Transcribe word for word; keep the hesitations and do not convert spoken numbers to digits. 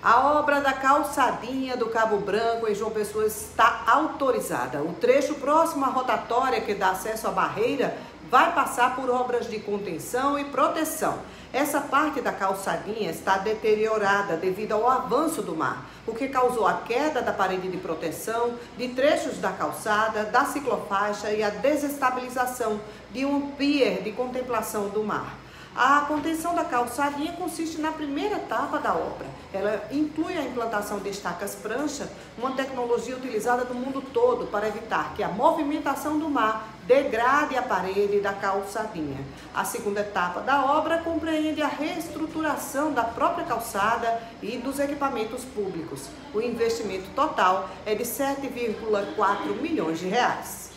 A obra da calçadinha do Cabo Branco em João Pessoa está autorizada. O trecho próximo à rotatória que dá acesso à barreira vai passar por obras de contenção e proteção. Essa parte da calçadinha está deteriorada devido ao avanço do mar, o que causou a queda da parede de proteção, de trechos da calçada, da ciclofaixa e a desestabilização de um pier de contemplação do mar. A contenção da calçadinha consiste na primeira etapa da obra. Ela inclui a implantação de estacas prancha, uma tecnologia utilizada no mundo todo para evitar que a movimentação do mar degrade a parede da calçadinha. A segunda etapa da obra compreende a reestruturação da própria calçada e dos equipamentos públicos. O investimento total é de sete vírgula quatro milhões de reais.